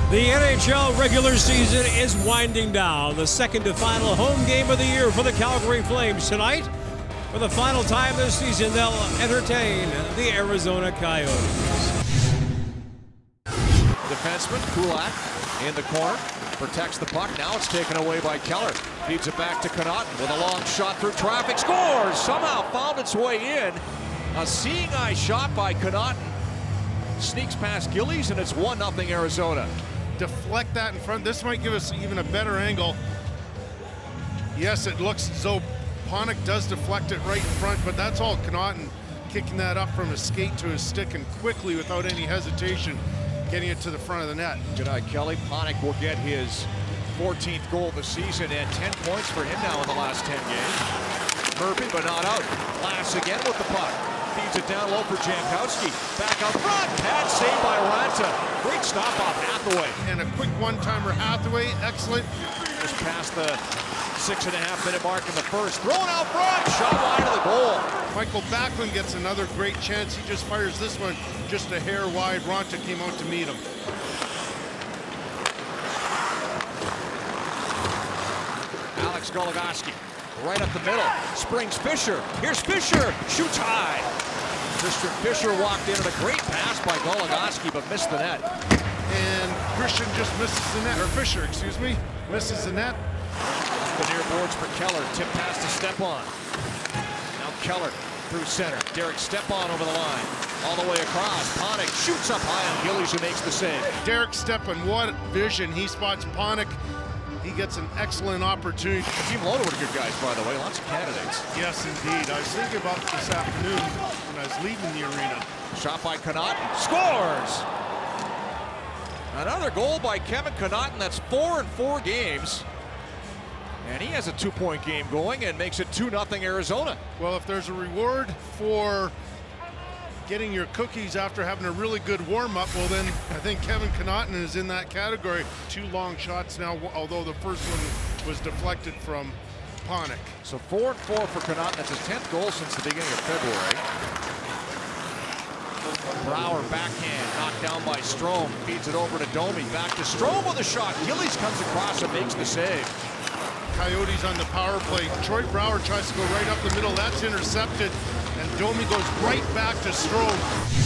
The NHL regular season is winding down. The second to final home game of the year for the Calgary Flames tonight. For the final time this season, they'll entertain the Arizona Coyotes. Defenseman Kulak in the corner, protects the puck. Now it's taken away by Keller. Feeds it back to Connauton with a long shot through traffic. Scores! Somehow found its way in. A seeing eye shot by Connauton. Sneaks past Gillies, and it's 1-0 Arizona. Deflect that in front. This might give us even a better angle. Yes, it looks as though Panik does deflect it right in front, but that's all Connauton kicking that up from his skate to his stick and quickly, without any hesitation, getting it to the front of the net. Good eye, Kelly. Panik will get his 14th goal of the season and 10 points for him now in the last 10 games. Murphy, but not out. Glass again with the puck. Feeds it down low for Jankowski. Back up front. Pad saved by Raanta. Great stop off Hathaway. And a quick one-timer Hathaway. Excellent. Just past the 6.5-minute mark in the first. Thrown out front. Shot wide of the goal. Michael Backlund gets another great chance. He just fires this one just a hair wide. Raanta came out to meet him. Alex Goligoski. Right up the middle. Springs Fisher. Here's Fisher. Shoots high. Christian Fisher walked in on a great pass by Goligoski, but missed the net. And Christian just misses the net, or Fisher, excuse me, misses the net. The near boards for Keller. Tip pass to Stepan. Now Keller through center. Derek Stepan over the line. All the way across. Panik shoots up high on Gillies, who makes the save. Derek Stepan, what vision. He spots Panik. He gets an excellent opportunity. The team loaded with good guys, by the way. Lots of candidates. Yes, indeed. I was thinking about this afternoon when I was leaving the arena. Shot by Connauton. Scores! Another goal by Kevin Connauton. That's 4 in 4 games. And he has a 2-point game going and makes it 2-0 Arizona. Well, if there's a reward for getting your cookies after having a really good warm-up, well then I think Kevin Connauton is in that category. 2 long shots now, although the first one was deflected from Panik. So 4 in 4 for Connauton. That's his 10th goal since the beginning of February. Brouwer backhand, knocked down by Strome. Feeds it over to Domi. Back to Strome with a shot. Gillies comes across and makes the save. Coyotes on the power play. Troy Brouwer tries to go right up the middle. That's intercepted. And Domi goes right back to Strome.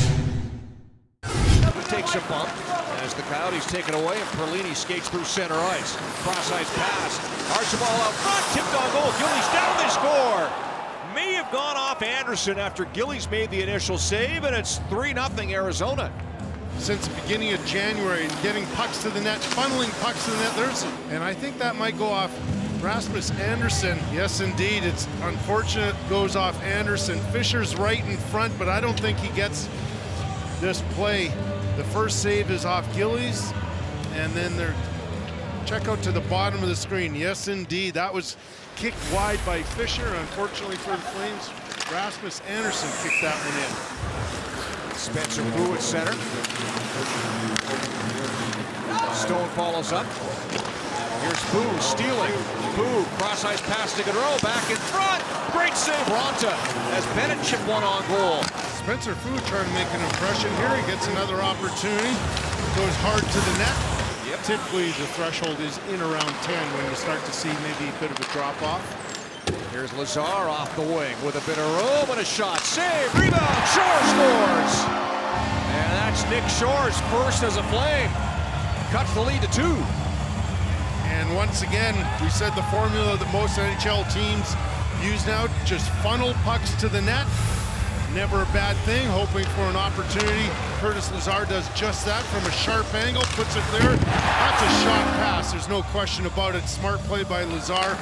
He takes a bump as the Coyotes take it away, and Perlini skates through center ice. Cross-ice pass. Archibald out front. Tipped on goal. Gillies down. They score. May have gone off Anderson after Gillies made the initial save, and it's 3-0 Arizona. Since the beginning of January, and getting pucks to the net, funneling pucks to the net, and I think that might go off Rasmus Andersson. Yes, indeed, it's unfortunate goes off Andersson. Fisher's right in front, but I don't think he gets this play. The first save is off Gillies, and then they're check out to the bottom of the screen. Yes, indeed, that was kicked wide by Fisher. Unfortunately for the Flames, Rasmus Andersson kicked that one in. Spencer Boo at center. Stone follows up. Here's Boo stealing. Boo, cross-ice pass to Gaudreau, back in front. Great save, Raanta, as Bennett chipped one on goal. Spencer Fu trying to make an impression here. He gets another opportunity. Goes hard to the net. Yep. Typically, the threshold is in around 10 when you start to see maybe a bit of a drop-off. Here's Lazar off the wing with a bit of room and a shot. Save, rebound, Shore scores! And that's Nick Shore's first as a Flame. Cuts the lead to 2. And once again, we said the formula that most NHL teams use now, just funnel pucks to the net. Never a bad thing, hoping for an opportunity. Curtis Lazar does just that from a sharp angle, puts it there. That's a shot pass, there's no question about it. Smart play by Lazar.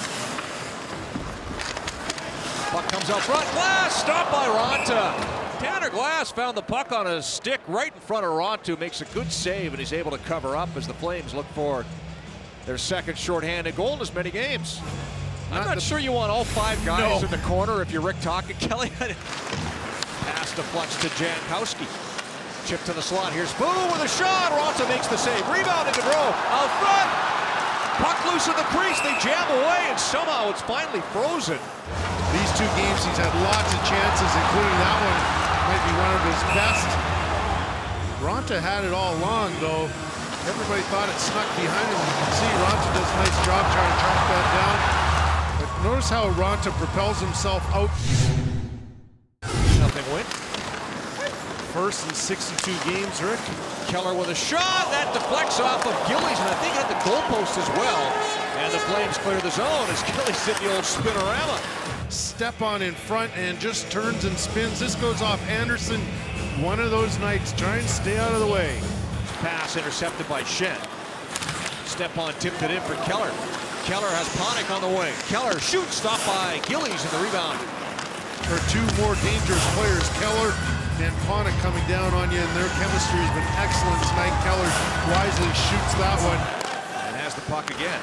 Puck comes out front, Glass, stopped by Raanta. Tanner Glass found the puck on a stick right in front of Raanta, makes a good save, and he's able to cover up as the Flames look for their second shorthanded goal in as many games. I'm not sure you want all 5 guys in the corner if you're Rick Tocchet, Kelly. Pass deflects to Jankowski. Chip to the slot. Here's Boo with a shot. Raanta makes the save. Rebound to Gaudreau. Out front. Puck loose in the crease. They jam away, and somehow it's finally frozen. These 2 games, he's had lots of chances, including that one. Might be one of his best. Raanta had it all along, though. Everybody thought it snuck behind him. You can see Raanta does a nice job trying to track that down. But notice how Raanta propels himself out. Nothing win. First in 62 games, Rick. Keller with a shot. That deflects off of Gillies, and I think hit the goalpost as well. And the Flames clear the zone as Gillies hit the old spinorama. Step on in front and just turns and spins. This goes off Anderson. One of those nights. Try and stay out of the way. Pass intercepted by Shen. Stepan tipped it in for Keller. Keller has Panik on the wing. Keller shoots, stopped by Gillies in the rebound. For two more dangerous players, Keller and Panik coming down on you, and their chemistry has been excellent tonight. Keller wisely shoots that one. And has the puck again.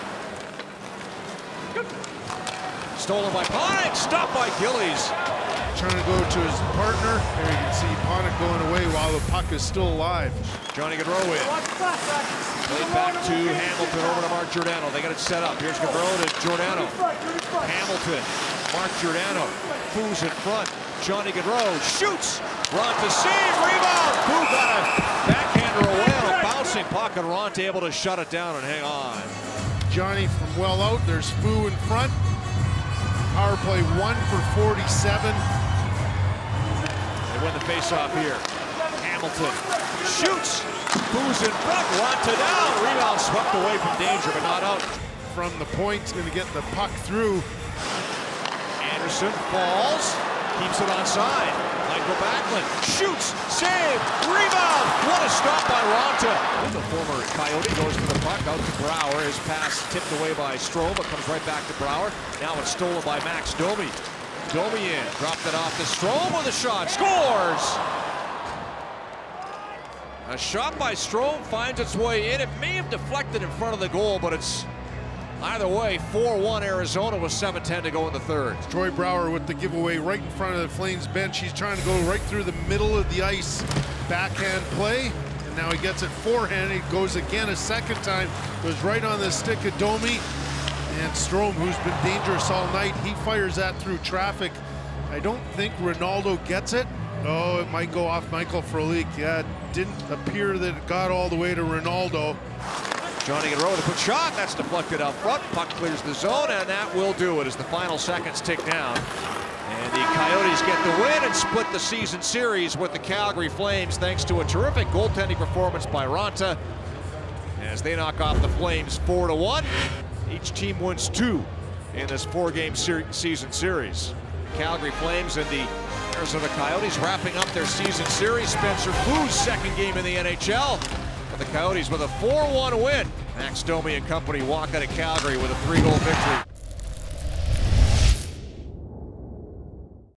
Stolen by Panik, stopped by Gillies. Trying to go to his partner. There you can see Panik going away while the puck is still alive. Johnny Gaudreau in. Played back to Hamilton, over to Mark Giordano. They got it set up. Here's Gaudreau to Giordano. Hamilton, Mark Giordano. Foo's in front. Johnny Gaudreau shoots. Raanta save, rebound. Foo got a backhander away on a bouncing puck, and Raanta able to shut it down and hang on. Johnny from well out. There's Foo in front. Power play 1 for 47. They win the faceoff here. Hamilton shoots. Foo's in front. Raanta down. Rebound swept away from danger, but not out. From the point, going to get the puck through. Anderson falls. Keeps it onside. Michael Backlund shoots. Save. Rebound. What a stop by Raanta. The former Coyote goes to the puck. Out to Brouwer. His pass tipped away by Strome, but comes right back to Brouwer. Now it's stolen by Max Domi. Domi in. Dropped it off to Strome with a shot. Scores! A shot by Strome finds its way in. It may have deflected in front of the goal, but it's either way, 4-1 Arizona with 7:10 to go in the third. Troy Brouwer with the giveaway right in front of the Flames bench. He's trying to go right through the middle of the ice. Backhand play, and now he gets it forehand. It goes again a second time. Goes right on the stick of Domi. And Strome, who's been dangerous all night, he fires that through traffic. I don't think Ronaldo gets it. Oh, it might go off Michael Frolik. Yeah, it didn't appear that it got all the way to Ronaldo. Johnny Gaudreau with a quick shot. That's deflected out front. Puck clears the zone, and that will do it as the final seconds tick down. And the Coyotes get the win and split the season series with the Calgary Flames thanks to a terrific goaltending performance by Raanta as they knock off the Flames 4-1. Each team wins 2 in this 4-game season series. Calgary Flames and the Arizona Coyotes wrapping up their season series. Spencer Foo's second game in the NHL. And the Coyotes with a 4-1 win. Max Domi and company walk out of Calgary with a 3-goal victory.